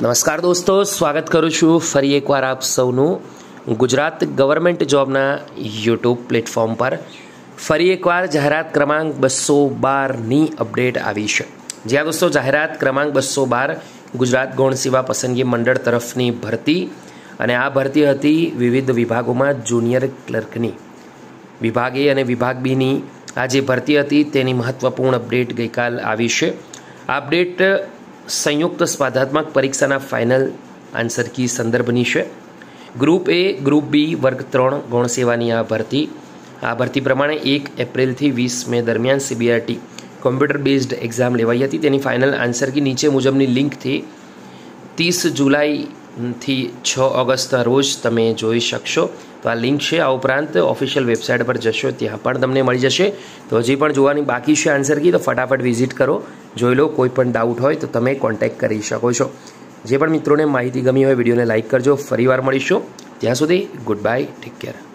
નમસ્કાર દોસ્તો, સ્વાગત કરું છું ફરી એકવાર આપ સૌનું ગુજરાત ગવર્મેન્ટ જોબના યુટ્યુબ પ્લેટફોર્મ પર. ફરી એકવાર જાહેરાત ક્રમાંક 212ની અપડેટ આવી છે. જ્યાં દોસ્તો જાહેરાત ક્રમાંક 212 ગુજરાત ગૌણ સેવા પસંદગી મંડળ તરફની ભરતી, અને આ ભરતી હતી વિવિધ વિભાગોમાં જુનિયર ક્લર્કની. વિભાગ એ અને વિભાગ બીની આ જે ભરતી હતી તેની મહત્વપૂર્ણ અપડેટ ગઈકાલ આવી છે. આ અપડેટ સંયુક્ત સ્પર્ધાત્મક પરીક્ષાના ફાઇનલ આન્સર કી સંદર્ભની છે. ગ્રુપ એ, ગ્રુપ બી, વર્ગ 3 ગૌણ સેવાની આ ભરતી પ્રમાણે 1 એપ્રિલથી 20 મે દરમિયાન CBRT કોમ્પ્યુટર બેઝડ એક્ઝામ લેવાઈ હતી. તેની ફાઇનલ આન્સર કી નીચે મુજબની લિંકથી 30 જુલાઈથી 6 ઓગસ્ટના રોજ તમે જોઈ શકશો. તો આ લિંક છે. આ ઉપરાંત ઓફિશિયલ વેબસાઇટ પર જશો ત્યાં પણ તમને મળી જશે. તો હજી પણ જોવાની બાકી છે આન્સર કી, તો ફટાફટ વિઝિટ કરો, જોઈ લો. કોઈ પણ ડાઉટ હોય તો તમે કોન્ટેક્ટ કરી શકો છો. જે પણ મિત્રોને માહિતી ગમી હોય વિડીયોને લાઇક કરજો. ફરીવાર મળીશું. ત્યાં સુધી ગુડ બાય, ટેક કેર.